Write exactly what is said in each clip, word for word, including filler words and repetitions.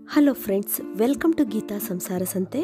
Hello friends, welcome to Geetha Samsara Sante.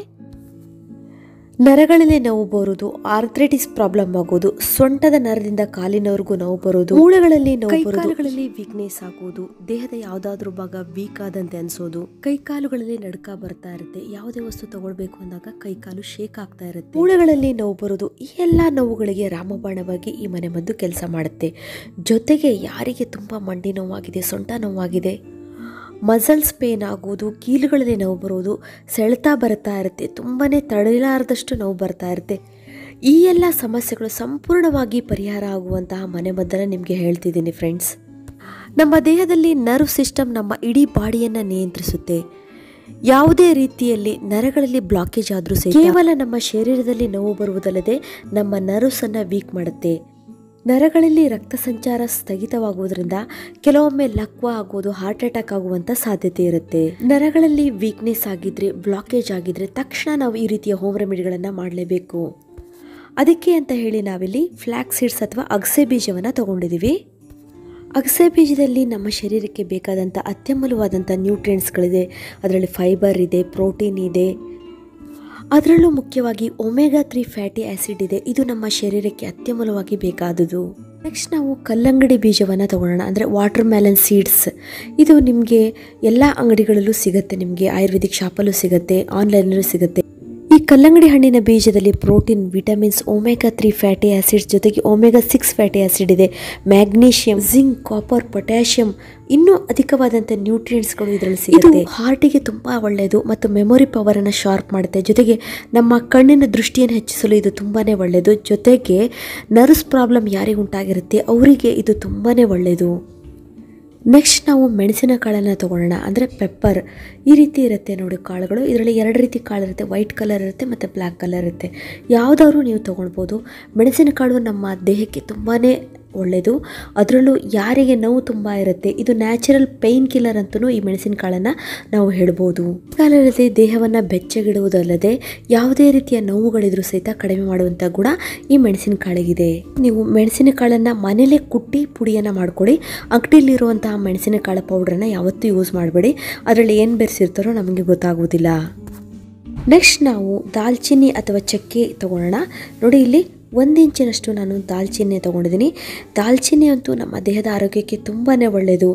ನರಗಳಲ್ಲಿ ನೋವು ಬರುವುದು, arthritis problem ಆಗೋದು, ಸೊಂಟದ ನರದಿಂದ ಕಾಲಿನವರೆಗೂ ನೋವು ಬರೋದು, ಮೂಳೆಗಳಲ್ಲಿ ನೋವು ಬರೋದು, ಕೈಕಾಲುಗಳಲ್ಲಿ ವೀಕ್ನೆಸ್ ಆಗೋದು, ದೇಹದ ಯಾವ್ದಾದ್ರು ಭಾಗ ವೀಕ್ ಆದಂತೆ ಅನ್ಸೋದು, ಕೈಕಾಲುಗಳಲ್ಲಿ ನಡ್ಕ ಬರ್ತಾ ಇರುತ್ತೆ, ಯಾವುದೇ ವಸ್ತು ತಗೊಳ್ಬೇಕು ಅಂದಾಗ ಕೈಕಾಲು ಶೇಕ್ ಆಗ್ತಾ ಇರುತ್ತೆ, ಮೂಳೆಗಳಲ್ಲಿ ನೋವು ಬರೋದು. ಈ ಎಲ್ಲಾ ನೋವುಗಳಿಗೆ ರಾಮಬಾಣವಾಗಿ ಈ ಮನೆ ಮದ್ದು ಕೆಲಸ ಮಾಡುತ್ತೆ. ಜೊತೆಗೆ ಯಾರಿಗೆ ತುಂಬಾ ಮಂಡಿ ನೋವಾಗಿದೆ, ಸೊಂಟ ನೋವಾಗಿದೆ, ಮಸಲ್ಸ್ ಪೇನ್ ಆಗೋದು, ಕೀಲುಗಳಲ್ಲಿ ನೋವು ಬರೋದು, ಸೆಳೆತ ಬರ್ತಾ ಇರುತ್ತೆ, ತುಂಬಾ ತಡೆಯಲಾರದಷ್ಟು ನೋವು ಬರ್ತಾ ಇರುತ್ತೆ, ಈ ಎಲ್ಲ ಸಮಸ್ಯೆಗಳು ಸಂಪೂರ್ಣವಾಗಿ ಪರಿಹಾರ ಆಗುವಂತಹ ಮನೆಮದ್ದನ್ನು ನಿಮಗೆ ಹೇಳ್ತಿದ್ದೀನಿ ಫ್ರೆಂಡ್ಸ್. ನಮ್ಮ ದೇಹದಲ್ಲಿ ನರ್ವ್ ಸಿಸ್ಟಮ್ ನಮ್ಮ ಇಡೀ ಬಾಡಿಯನ್ನು ನಿಯಂತ್ರಿಸುತ್ತೆ. ಯಾವುದೇ ರೀತಿಯಲ್ಲಿ ನರಗಳಲ್ಲಿ ಬ್ಲಾಕೇಜ್ ಆದರೂ ಸಹ ಕೇವಲ ನಮ್ಮ ಶರೀರದಲ್ಲಿ ನೋವು ಬರುವುದಲ್ಲದೆ ನಮ್ಮ ನರ್ವ್ಸನ್ನು ವೀಕ್ ಮಾಡುತ್ತೆ. ನರಗಳಲ್ಲಿ ರಕ್ತ ಸಂಚಾರ ಸ್ಥಗಿತವಾಗುವುದರಿಂದ ಕೆಲವೊಮ್ಮೆ ಲಕ್ವ ಆಗೋದು, ಹಾರ್ಟ್ ಅಟ್ಯಾಕ್ ಆಗುವಂಥ ಸಾಧ್ಯತೆ ಇರುತ್ತೆ. ನರಗಳಲ್ಲಿ ವೀಕ್ನೆಸ್ ಆಗಿದ್ರೆ, ಬ್ಲಾಕೇಜ್ ಆಗಿದ್ರೆ ತಕ್ಷಣ ನಾವು ಈ ರೀತಿಯ ಹೋಮ್ ರೆಮಿಡಿಗಳನ್ನು ಮಾಡಲೇಬೇಕು. ಅದಕ್ಕೆ ಅಂತ ಹೇಳಿ ನಾವಿಲ್ಲಿ ಫ್ಲ್ಯಾಕ್ಸ್ ಸೀಡ್ಸ್ ಅಥವಾ ಅಗಸೆ ಬೀಜವನ್ನು ತಗೊಂಡಿದ್ದೀವಿ. ಅಗಸೆ ಬೀಜದಲ್ಲಿ ನಮ್ಮ ಶರೀರಕ್ಕೆ ಬೇಕಾದಂಥ ಅತ್ಯಮೂಲ್ಯವಾದಂಥ ನ್ಯೂಟ್ರಿಯೆಂಟ್ಸ್ಗಳಿದೆ. ಅದರಲ್ಲಿ ಫೈಬರ್ ಇದೆ, ಪ್ರೋಟೀನ್ ಇದೆ, ಅದರಲ್ಲೂ ಮುಖ್ಯವಾಗಿ ಒಮೆಗಾ ತ್ರೀ ಫ್ಯಾಟಿ ಆ್ಯಸಿಡ್ ಇದೆ. ಇದು ನಮ್ಮ ಶರೀರಕ್ಕೆ ಅತ್ಯಮೂಲ್ಯವಾಗಿ ಬೇಕಾದುದು. ನೆಕ್ಸ್ಟ್ ನಾವು ಕಲ್ಲಂಗಡಿ ಬೀಜವನ್ನು ತಗೊಳ್ಳೋಣ, ಅಂದರೆ ವಾಟರ್ ಮೆಲನ್ ಸೀಡ್ಸ್. ಇದು ನಿಮಗೆ ಎಲ್ಲ ಅಂಗಡಿಗಳಲ್ಲೂ ಸಿಗುತ್ತೆ, ನಿಮಗೆ ಆಯುರ್ವೇದಿಕ್ ಶಾಪಲ್ಲೂ ಸಿಗುತ್ತೆ, ಆನ್ಲೈನಲ್ಲೂ ಸಿಗುತ್ತೆ. ಈ ಕಲ್ಲಂಗಡಿ ಹಣ್ಣಿನ ಬೀಜದಲ್ಲಿ protein, vitamins, omega three fatty acids ಜೊತೆಗೆ ಒಮೆಗಾ ಸಿಕ್ಸ್ ಫ್ಯಾಟಿ ಆ್ಯಸಿಡ್ ಇದೆ, ಮ್ಯಾಗ್ನೀಷಿಯಂ, ಜಿಂಕ್, ಕಾಪರ್, ಪೊಟ್ಯಾಷಿಯಂ, ಇನ್ನೂ ಅಧಿಕವಾದಂಥ ನ್ಯೂಟ್ರಿಯೆಂಟ್ಸ್ಗಳು ಇದರಲ್ಲಿ ಸಿಗುತ್ತೆ. ಹಾರ್ಟಿಗೆ ತುಂಬ ಒಳ್ಳೆಯದು ಮತ್ತು ಮೆಮೊರಿ ಪವರನ್ನು ಶಾರ್ಪ್ ಮಾಡುತ್ತೆ. ಜೊತೆಗೆ ನಮ್ಮ ಕಣ್ಣಿನ ದೃಷ್ಟಿಯನ್ನು ಹೆಚ್ಚಿಸಲು ಇದು ತುಂಬಾ ಒಳ್ಳೆಯದು. ಜೊತೆಗೆ ನರ್ವ್ಸ್ ಪ್ರಾಬ್ಲಮ್ ಯಾರಿಗೆ ಉಂಟಾಗಿರುತ್ತೆ ಅವರಿಗೆ ಇದು ತುಂಬಾ ಒಳ್ಳೆಯದು. ನೆಕ್ಸ್ಟ್ ನಾವು ಮೆಣಸಿನ ಕಾಳನ್ನು ತೊಗೊಳ್ಳೋಣ, ಅಂದರೆ ಪೆಪ್ಪರ್. ಈ ರೀತಿ ಇರುತ್ತೆ ನೋಡಿ ಕಾಳುಗಳು. ಇದರಲ್ಲಿ ಎರಡು ರೀತಿ ಕಾಳು ಇರುತ್ತೆ, ವೈಟ್ ಕಲರ್ ಇರುತ್ತೆ ಮತ್ತು ಬ್ಲ್ಯಾಕ್ ಕಲರ್ ಇರುತ್ತೆ. ಯಾವುದಾದ್ರೂ ನೀವು ತೊಗೊಳ್ಬೋದು. ಮೆಣಸಿನಕಾಳು ನಮ್ಮ ದೇಹಕ್ಕೆ ತುಂಬಾ ಒಳ್ಳೆಯದು. ಅದರಲ್ಲೂ ಯಾರಿಗೆ ನೋವು ತುಂಬ ಇರುತ್ತೆ, ಇದು ನ್ಯಾಚುರಲ್ ಪೇಯ್ನ್ ಕಿಲ್ಲರ್ ಅಂತಲೂ ಈ ಮೆಣಸಿನಕಾಳನ್ನು ನಾವು ಹೇಳ್ಬೋದು. ಕಾಲದಲ್ಲಿ ದೇಹವನ್ನು ಬೆಚ್ಚಗಿಡುವುದಲ್ಲದೆ ಯಾವುದೇ ರೀತಿಯ ನೋವುಗಳಿದ್ರೂ ಸಹಿತ ಕಡಿಮೆ ಮಾಡುವಂಥ ಗುಣ ಈ ಮೆಣಸಿನಕಾಳಿಗಿದೆ. ನೀವು ಮೆಣಸಿನಕಾಳನ್ನು ಮನೇಲೇ ಕುಟ್ಟಿ ಪುಡಿಯನ್ನು ಮಾಡ್ಕೊಳ್ಳಿ. ಅಂಗಡಿಯಲ್ಲಿರುವಂತಹ ಮೆಣಸಿನಕಾಳು ಪೌಡ್ರನ್ನು ಯಾವತ್ತೂ ಯೂಸ್ ಮಾಡಬೇಡಿ, ಅದರಲ್ಲಿ ಏನು ಬೆರೆಸಿರ್ತಾರೋ ನಮಗೆ ಗೊತ್ತಾಗೋದಿಲ್ಲ. ನೆಕ್ಸ್ಟ್ ನಾವು ದಾಲ್ಚಿನ್ನಿ ಅಥವಾ ಚಕ್ಕೆ ತೊಗೊಳ್ಳೋಣ. ನೋಡಿ, ಇಲ್ಲಿ ಒಂದು ಇಂಚಿನಷ್ಟು ನಾನು ದಾಲ್ಚಿನ್ನಿ ತೊಗೊಂಡಿದ್ದೀನಿ. ದಾಲ್ಚಿನ್ನಿ ಅಂತೂ ನಮ್ಮ ದೇಹದ ಆರೋಗ್ಯಕ್ಕೆ ತುಂಬಾ ಒಳ್ಳೆಯದು.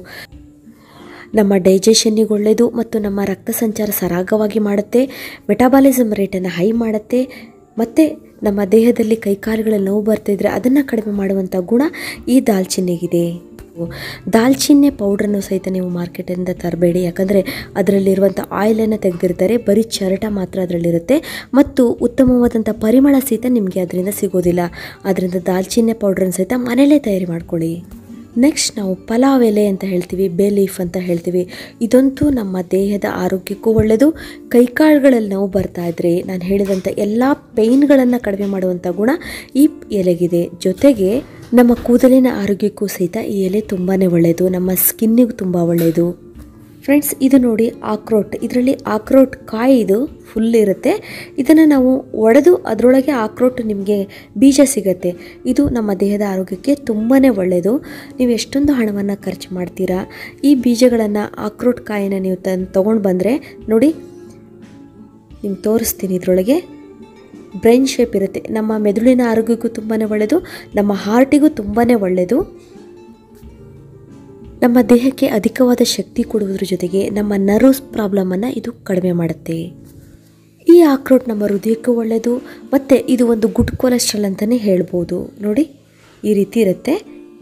ನಮ್ಮ ಡೈಜೆಷನ್ನಿಗೆ ಒಳ್ಳೆಯದು ಮತ್ತು ನಮ್ಮ ರಕ್ತ ಸಂಚಾರ ಸರಾಗವಾಗಿ ಮಾಡುತ್ತೆ, ಮೆಟಾಬಾಲಿಸಮ್ ರೇಟನ್ನು ಹೈ ಮಾಡುತ್ತೆ, ಮತ್ತು ನಮ್ಮ ದೇಹದಲ್ಲಿ ಕೈಕಾಲುಗಳಲ್ಲಿ ನೋವು ಬರ್ತಿದ್ರೆ ಅದನ್ನು ಕಡಿಮೆ ಮಾಡುವಂಥ ಗುಣ ಈ ದಾಲ್ಚಿನ್ನಿಗಿದೆ. ದಾಲ್ಚಿನ್ನಿ ಪೌಡ್ರನ್ನು ಸಹಿತ ನೀವು ಮಾರ್ಕೆಟಿಂದ ತರಬೇಡಿ, ಯಾಕಂದರೆ ಅದರಲ್ಲಿರುವಂಥ ಆಯಿಲನ್ನು ತೆಗೆದಿರ್ತಾರೆ, ಬರೀ ಚರಟ ಮಾತ್ರ ಅದರಲ್ಲಿರುತ್ತೆ ಮತ್ತು ಉತ್ತಮವಾದಂಥ ಪರಿಮಳ ಸಹಿತ ನಿಮಗೆ ಅದರಿಂದ ಸಿಗೋದಿಲ್ಲ. ಅದರಿಂದ ದಾಲ್ಚಿನ್ನಿ ಪೌಡ್ರನ್ನು ಸಹಿತ ಮನೆಯಲ್ಲೇ ತಯಾರಿ ಮಾಡ್ಕೊಳ್ಳಿ. ನೆಕ್ಸ್ಟ್ ನಾವು ಪಲಾವ್ ಎಲೆ ಅಂತ ಹೇಳ್ತೀವಿ, ಬೇ ಲೀಫ್ ಅಂತ ಹೇಳ್ತೀವಿ. ಇದಂತೂ ನಮ್ಮ ದೇಹದ ಆರೋಗ್ಯಕ್ಕೂ ಒಳ್ಳೆಯದು. ಕೈಕಾಳುಗಳಲ್ಲಿ ನೋವು ಬರ್ತಾ ಇದ್ದರೆ ನಾನು ಹೇಳಿದಂಥ ಎಲ್ಲ ಪೇಯ್ನ್ಗಳನ್ನು ಕಡಿಮೆ ಮಾಡುವಂಥ ಗುಣ ಈ ಎಲೆಗಿದೆ. ಜೊತೆಗೆ ನಮ್ಮ ಕೂದಲಿನ ಆರೋಗ್ಯಕ್ಕೂ ಸಹಿತ ಈ ಎಲೆ ತುಂಬಾ ಒಳ್ಳೆಯದು, ನಮ್ಮ ಸ್ಕಿನ್ನಿಗೂ ತುಂಬ ಒಳ್ಳೆಯದು. ಫ್ರೆಂಡ್ಸ್, ಇದು ನೋಡಿ ಆಕ್ರೋಟ್. ಇದರಲ್ಲಿ ಆಕ್ರೋಟ್ ಕಾಯಿ ಇದು ಫುಲ್ ಇರುತ್ತೆ. ಇದನ್ನು ನಾವು ಒಡೆದು ಅದರೊಳಗೆ ಆಕ್ರೋಟ್ ನಿಮಗೆ ಬೀಜ ಸಿಗುತ್ತೆ. ಇದು ನಮ್ಮ ದೇಹದ ಆರೋಗ್ಯಕ್ಕೆ ತುಂಬಾ ಒಳ್ಳೆಯದು. ನೀವು ಎಷ್ಟೊಂದು ಹಣವನ್ನು ಖರ್ಚು ಮಾಡ್ತೀರಾ, ಈ ಬೀಜಗಳನ್ನು, ಆಕ್ರೋಟ್ ಕಾಯಿನ ನೀವು ತಂದು ತೊಗೊಂಡು ಬಂದರೆ ನೋಡಿ, ನಿಮ್ಗೆ ತೋರಿಸ್ತೀನಿ. ಇದರೊಳಗೆ ಬ್ರೈನ್ ಶೇಪ್ ಇರುತ್ತೆ. ನಮ್ಮ ಮೆದುಳಿನ ಆರೋಗ್ಯಕ್ಕೂ ತುಂಬಾ ಒಳ್ಳೆಯದು, ನಮ್ಮ ಹಾರ್ಟಿಗೂ ತುಂಬಾ ಒಳ್ಳೆಯದು. ನಮ್ಮ ದೇಹಕ್ಕೆ ಅಧಿಕವಾದ ಶಕ್ತಿ ಕೊಡುವುದರ ಜೊತೆಗೆ ನಮ್ಮ ನರ್ವ್ಸ್ ಪ್ರಾಬ್ಲಮನ್ನು ಇದು ಕಡಿಮೆ ಮಾಡುತ್ತೆ. ಈ ಆಕ್ರೋಟ್ ನಮ್ಮ ಹೃದಯಕ್ಕೂ ಒಳ್ಳೆಯದು ಮತ್ತು ಇದು ಒಂದು ಗುಡ್ ಕೊಲೆಸ್ಟ್ರಾಲ್ ಅಂತಲೇ ಹೇಳ್ಬೋದು. ನೋಡಿ, ಈ ರೀತಿ ಇರುತ್ತೆ.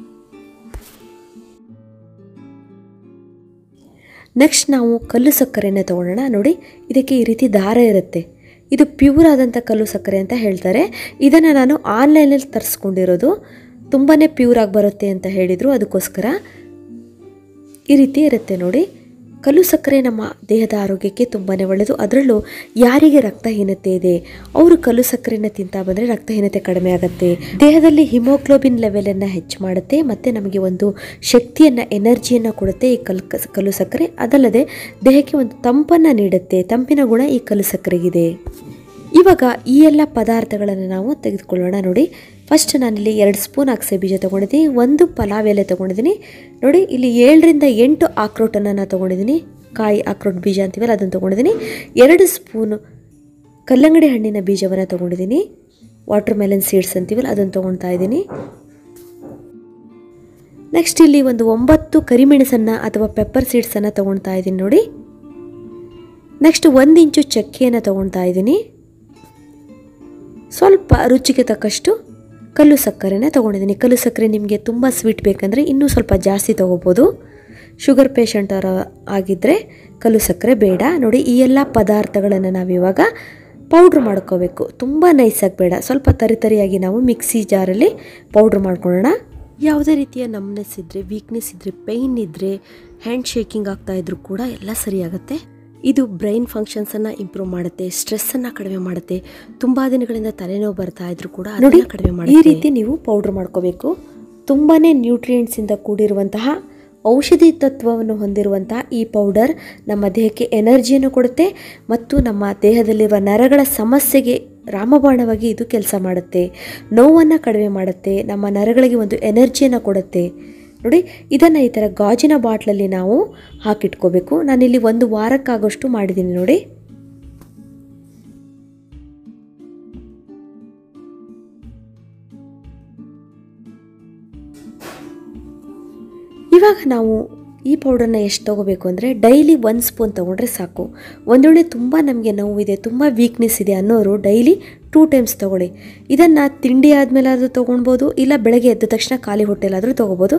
ನೆಕ್ಸ್ಟ್ ನಾವು ಕಲ್ಲು ಸಕ್ಕರೆಯನ್ನು ತೊಗೊಳ್ಳೋಣ. ನೋಡಿ, ಇದಕ್ಕೆ ಈ ರೀತಿ ದಾರ ಇರುತ್ತೆ. ಇದು ಪ್ಯೂರ್ ಆದಂಥ ಕಲ್ಲು ಸಕ್ಕರೆ ಅಂತ ಹೇಳ್ತಾರೆ. ಇದನ್ನು ನಾನು ಆನ್ಲೈನಲ್ಲಿ ತರಿಸ್ಕೊಂಡಿರೋದು. ತುಂಬಾ ಪ್ಯೂರ್ ಆಗಿ ಬರುತ್ತೆ ಅಂತ ಹೇಳಿದರು, ಅದಕ್ಕೋಸ್ಕರ ಈ ರೀತಿ ಇರುತ್ತೆ. ನೋಡಿ, ಕಲ್ಲು ಸಕ್ಕರೆ ನಮ್ಮ ದೇಹದ ಆರೋಗ್ಯಕ್ಕೆ ತುಂಬಾ ಒಳ್ಳೆಯದು. ಅದರಲ್ಲೂ ಯಾರಿಗೆ ರಕ್ತಹೀನತೆ ಇದೆ ಅವರು ಕಲ್ಲು ಸಕ್ಕರೆಯನ್ನು ತಿಂತಾ ಬಂದರೆ ರಕ್ತಹೀನತೆ ಕಡಿಮೆ ಆಗುತ್ತೆ. ದೇಹದಲ್ಲಿ ಹಿಮೋಗ್ಲೋಬಿನ್ ಲೆವೆಲನ್ನು ಹೆಚ್ಚು ಮಾಡುತ್ತೆ ಮತ್ತು ನಮಗೆ ಒಂದು ಶಕ್ತಿಯನ್ನು, ಎನರ್ಜಿಯನ್ನು ಕೊಡುತ್ತೆ ಈ ಕಲ್ಲು ಕಲ್ಲು ಸಕ್ಕರೆ. ಅದಲ್ಲದೆ ದೇಹಕ್ಕೆ ಒಂದು ತಂಪನ್ನು ನೀಡುತ್ತೆ. ತಂಪಿನ ಗುಣ ಈ ಕಲ್ಲು ಸಕ್ಕರೆಗಿದೆ. ಇವಾಗ ಈ ಎಲ್ಲ ಪದಾರ್ಥಗಳನ್ನು ನಾವು ತೆಗೆದುಕೊಳ್ಳೋಣ. ನೋಡಿ, ಫಸ್ಟ್ ನಾನಿಲ್ಲಿ ಎರಡು ಸ್ಪೂನ್ ಅಗಸೆ ಬೀಜ ತೊಗೊಂಡಿದ್ದೀನಿ, ಒಂದು ಪಲಾವ್ ಎಲೆ ತೊಗೊಂಡಿದ್ದೀನಿ. ನೋಡಿ, ಇಲ್ಲಿ ಏಳರಿಂದ ಎಂಟು ಆಕ್ರೋಟನ್ನು ನಾನು ತೊಗೊಂಡಿದ್ದೀನಿ. ಕಾಯಿ ಅಕ್ರೋಟ್ ಬೀಜ ಅಂತೀವಲ್ಲ ಅದನ್ನು ತೊಗೊಂಡಿದ್ದೀನಿ. ಎರಡು ಸ್ಪೂನು ಕಲ್ಲಂಗಡಿ ಹಣ್ಣಿನ ಬೀಜವನ್ನು ತೊಗೊಂಡಿದ್ದೀನಿ. ವಾಟರ್ ಮೆಲನ್ ಸೀಡ್ಸ್ ಅಂತೀವಲ್ಲ ಅದನ್ನು ತೊಗೊಳ್ತಾ ಇದ್ದೀನಿ. ನೆಕ್ಸ್ಟ್ ಇಲ್ಲಿ ಒಂದು ಒಂಬತ್ತು ಕರಿಮೆಣಸನ್ನು ಅಥವಾ ಪೆಪ್ಪರ್ ಸೀಡ್ಸನ್ನು ತೊಗೊಳ್ತಾ ಇದ್ದೀನಿ ನೋಡಿ. ನೆಕ್ಸ್ಟ್ ಒಂದು ಇಂಚು ಚಕ್ಕೆಯನ್ನು ತೊಗೊಳ್ತಾ ಇದ್ದೀನಿ. ಸ್ವಲ್ಪ ರುಚಿಗೆ ತಕ್ಕಷ್ಟು ಕಲ್ಲು ಸಕ್ಕರೆನ ತೊಗೊಂಡಿದ್ದೀನಿ. ಕಲ್ಲು ಸಕ್ಕರೆ ನಿಮಗೆ ತುಂಬ ಸ್ವೀಟ್ ಬೇಕಂದರೆ ಇನ್ನೂ ಸ್ವಲ್ಪ ಜಾಸ್ತಿ ತೊಗೋಬೋದು. ಶುಗರ್ ಪೇಷಂಟ್ ಅವರ ಆಗಿದ್ದರೆ ಕಲ್ಲು ಸಕ್ಕರೆ ಬೇಡ. ನೋಡಿ, ಈ ಎಲ್ಲ ಪದಾರ್ಥಗಳನ್ನು ನಾವಿವಾಗ ಪೌಡ್ರ್ ಮಾಡ್ಕೋಬೇಕು. ತುಂಬ ನೈಸಾಗಿ ಬೇಡ, ಸ್ವಲ್ಪ ತರಿತರಿಯಾಗಿ ನಾವು ಮಿಕ್ಸಿ ಜಾರಲ್ಲಿ ಪೌಡ್ರ್ ಮಾಡ್ಕೊಳ್ಳೋಣ. ಯಾವುದೇ ರೀತಿಯ ನಮ್ನೆಸ್ ಇದ್ದರೆ, ವೀಕ್ನೆಸ್ ಇದ್ದರೆ, ಪೇಯ್ನ್ ಇದ್ದರೆ, ಹ್ಯಾಂಡ್ ಶೇಕಿಂಗ್ ಆಗ್ತಾ ಇದ್ರೂ ಕೂಡ ಎಲ್ಲ ಸರಿಯಾಗುತ್ತೆ. ಇದು ಬ್ರೈನ್ ಫಂಕ್ಷನ್ಸನ್ನು ಇಂಪ್ರೂವ್ ಮಾಡುತ್ತೆ, ಸ್ಟ್ರೆಸ್ಸನ್ನು ಕಡಿಮೆ ಮಾಡುತ್ತೆ. ತುಂಬ ದಿನಗಳಿಂದ ತಲೆನೋವು ಬರ್ತಾ ಇದ್ರೂ ಕೂಡ ಅದನ್ನು ಕಡಿಮೆ ಮಾಡುತ್ತೆ. ಈ ರೀತಿ ನೀವು ಪೌಡ್ರ್ ಮಾಡ್ಕೋಬೇಕು. ತುಂಬಾ ನ್ಯೂಟ್ರಿಯೆಂಟ್ಸಿಂದ ಕೂಡಿರುವಂತಹ ಔಷಧಿ ತತ್ವವನ್ನು ಹೊಂದಿರುವಂತಹ ಈ ಪೌಡರ್ ನಮ್ಮ ದೇಹಕ್ಕೆ ಎನರ್ಜಿಯನ್ನು ಕೊಡುತ್ತೆ ಮತ್ತು ನಮ್ಮ ದೇಹದಲ್ಲಿರುವ ನರಗಳ ಸಮಸ್ಯೆಗೆ ರಾಮಬಾಣವಾಗಿ ಇದು ಕೆಲಸ ಮಾಡುತ್ತೆ. ನೋವನ್ನು ಕಡಿಮೆ ಮಾಡುತ್ತೆ, ನಮ್ಮ ನರಗಳಿಗೆ ಒಂದು ಎನರ್ಜಿಯನ್ನು ಕೊಡುತ್ತೆ. ನೋಡಿ, ಇದನ್ನು ಈ ಥರ ಗಾಜಿನ ಬಾಟ್ಲಲ್ಲಿ ನಾವು ಹಾಕಿಟ್ಕೋಬೇಕು. ನಾನಿಲ್ಲಿ ಒಂದು ವಾರಕ್ಕಾಗೋಷ್ಟು ಮಾಡಿದ್ದೀನಿ ನೋಡಿ. ಇವಾಗ ನಾವು ಈ ಪೌಡರ್ನ ಎಷ್ಟು ತೊಗೋಬೇಕು ಅಂದರೆ ಡೈಲಿ ಒಂದು ಸ್ಪೂನ್ ತೊಗೊಂಡ್ರೆ ಸಾಕು. ಒಂದು ವೇಳೆ ತುಂಬ ನಮಗೆ ನೋವಿದೆ, ತುಂಬ ವೀಕ್ನೆಸ್ ಇದೆ ಅನ್ನೋರು ಡೈಲಿ ಟೂ ಟೈಮ್ಸ್ ತೊಗೊಳ್ಳಿ. ಇದನ್ನು ತಿಂಡಿ ಆದಮೇಲಾದರೂ ತೊಗೊಳ್ಬೋದು, ಇಲ್ಲ ಬೆಳಗ್ಗೆ ಎದ್ದ ತಕ್ಷಣ ಖಾಲಿ ಹೊಟ್ಟೆಲಾದರೂ ತೊಗೋಬೋದು.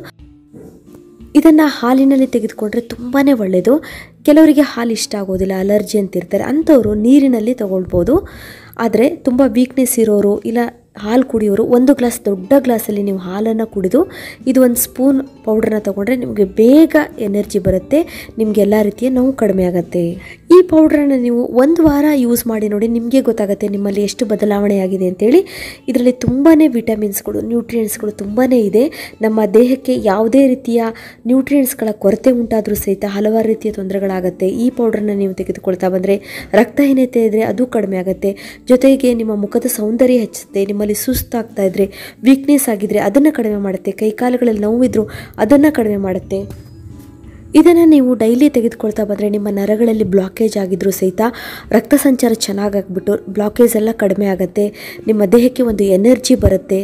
ಇದನ್ನು ಹಾಲಿನಲ್ಲಿ ತೆಗೆದುಕೊಂಡ್ರೆ ತುಂಬಾ ಒಳ್ಳೆಯದು. ಕೆಲವರಿಗೆ ಹಾಲು ಇಷ್ಟ ಆಗೋದಿಲ್ಲ, ಅಲರ್ಜಿ ಅಂತಿರ್ತಾರೆ, ಅಂಥವರು ನೀರಿನಲ್ಲಿ ತೊಗೊಳ್ಬೋದು. ಆದರೆ ತುಂಬ ವೀಕ್ನೆಸ್ ಇರೋರು ಇಲ್ಲ ಹಾಲು ಕುಡಿಯೋರು ಒಂದು ಗ್ಲಾಸ್ ದೊಡ್ಡ ಗ್ಲಾಸಲ್ಲಿ ನೀವು ಹಾಲನ್ನು ಕುಡಿದು ಇದು ಒಂದು ಸ್ಪೂನ್ ಪೌಡ್ರನ್ನ ತೊಗೊಂಡ್ರೆ ನಿಮಗೆ ಬೇಗ ಎನರ್ಜಿ ಬರುತ್ತೆ, ನಿಮಗೆಲ್ಲ ರೀತಿಯ ನೋವು ಕಡಿಮೆ ಆಗುತ್ತೆ. ಈ ಪೌಡ್ರನ್ನು ನೀವು ಒಂದು ವಾರ ಯೂಸ್ ಮಾಡಿ ನೋಡಿ, ನಿಮಗೆ ಗೊತ್ತಾಗುತ್ತೆ ನಿಮ್ಮಲ್ಲಿ ಎಷ್ಟು ಬದಲಾವಣೆ ಆಗಿದೆ ಅಂತೇಳಿ. ಇದರಲ್ಲಿ ತುಂಬಾ ವಿಟಮಿನ್ಸ್ಗಳು, ನ್ಯೂಟ್ರಿಯೆಂಟ್ಸ್ಗಳು ತುಂಬಾ ಇದೆ. ನಮ್ಮ ದೇಹಕ್ಕೆ ಯಾವುದೇ ರೀತಿಯ ನ್ಯೂಟ್ರಿಯೆಂಟ್ಸ್ಗಳ ಕೊರತೆ ಉಂಟಾದರೂ ಸಹಿತ ಹಲವಾರು ರೀತಿಯ ತೊಂದರೆಗಳಾಗುತ್ತೆ. ಈ ಪೌಡ್ರನ್ನ ನೀವು ತೆಗೆದುಕೊಳ್ತಾ ಬಂದರೆ ರಕ್ತಹೀನತೆ ಇದ್ದರೆ ಅದು ಕಡಿಮೆ ಆಗುತ್ತೆ. ಜೊತೆಗೆ ನಿಮ್ಮ ಮುಖದ ಸೌಂದರ್ಯ ಹೆಚ್ಚುತ್ತೆ. ನಿಮ್ಮಲ್ಲಿ ಸುಸ್ತಾಗ್ತಾ ಇದ್ದರೆ, ವೀಕ್ನೆಸ್ ಆಗಿದ್ದರೆ ಅದನ್ನು ಕಡಿಮೆ ಮಾಡುತ್ತೆ. ಕೈಕಾಲುಗಳಲ್ಲಿ ನೋವಿದ್ರೂ ಅದನ್ನು ಕಡಿಮೆ ಮಾಡುತ್ತೆ. ಇದನ್ನು ನೀವು ಡೈಲಿ ತೆಗೆದುಕೊಳ್ತಾ ಬಂದರೆ ನಿಮ್ಮ ನರಗಳಲ್ಲಿ ಬ್ಲಾಕೇಜ್ ಆಗಿದ್ರೂ ಸಹಿತ ರಕ್ತ ಸಂಚಾರ ಚೆನ್ನಾಗಾಗ್ಬಿಟ್ಟು ಬ್ಲಾಕೇಜ್ ಎಲ್ಲ ಕಡಿಮೆ ಆಗುತ್ತೆ. ನಿಮ್ಮ ದೇಹಕ್ಕೆ ಒಂದು ಎನರ್ಜಿ ಬರುತ್ತೆ.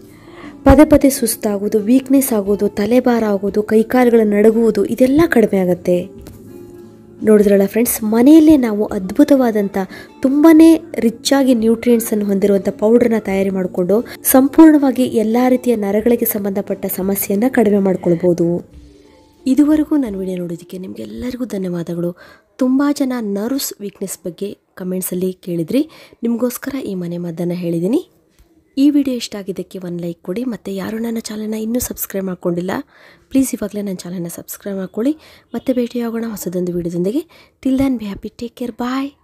ಪದೇ ಪದೇ ಸುಸ್ತಾಗೋದು, ವೀಕ್ನೆಸ್ ಆಗೋದು, ತಲೆಭಾರ ಆಗೋದು, ಕೈಕಾಲುಗಳ ನಡುಗುವುದು ಇದೆಲ್ಲ ಕಡಿಮೆ ಆಗುತ್ತೆ. ನೋಡಿದ್ರಲ್ಲ ಫ್ರೆಂಡ್ಸ್, ಮನೆಯಲ್ಲೇ ನಾವು ಅದ್ಭುತವಾದಂಥ ತುಂಬಾ ರಿಚ್ಚಾಗಿ ನ್ಯೂಟ್ರಿಯೆಂಟ್ಸನ್ನು ಹೊಂದಿರುವಂಥ ಪೌಡ್ರನ್ನ ತಯಾರಿ ಮಾಡಿಕೊಂಡು ಸಂಪೂರ್ಣವಾಗಿ ಎಲ್ಲ ರೀತಿಯ ನರಗಳಿಗೆ ಸಂಬಂಧಪಟ್ಟ ಸಮಸ್ಯೆಯನ್ನು ಕಡಿಮೆ ಮಾಡ್ಕೊಳ್ಬೋದು. ಇದುವರೆಗೂ ನಾನು ವಿಡಿಯೋ ನೋಡೋದಕ್ಕೆ ನಿಮಗೆಲ್ಲರಿಗೂ ಧನ್ಯವಾದಗಳು. ತುಂಬ ಜನ ನರ್ವ್ಸ್ ವೀಕ್ನೆಸ್ ಬಗ್ಗೆ ಕಮೆಂಟ್ಸಲ್ಲಿ ಕೇಳಿದ್ರಿ, ನಿಮಗೋಸ್ಕರ ಈ ಮನೆ ಮದ್ದನ್ನು ಹೇಳಿದ್ದೀನಿ. ಈ ವಿಡಿಯೋ ಇಷ್ಟ ಆಗಿದ್ದಕ್ಕೆ ಒಂದು ಲೈಕ್ ಕೊಡಿ. ಮತ್ತು ಯಾರು ನನ್ನ ಚಾನಲ್ನ ಇನ್ನೂ ಸಬ್ಸ್ಕ್ರೈಬ್ ಮಾಡ್ಕೊಂಡಿಲ್ಲ, ಪ್ಲೀಸ್ ಇವಾಗಲೇ ನನ್ನ ಚಾನಲ್ನ ಸಬ್ಸ್ಕ್ರೈಬ್ ಮಾಡ್ಕೊಳ್ಳಿ. ಮತ್ತೆ ಭೇಟಿಯಾಗೋಣ ಹೊಸದೊಂದು ವಿಡಿಯೋದೊಂದಿಗೆ. Till then be happy, take care, bye.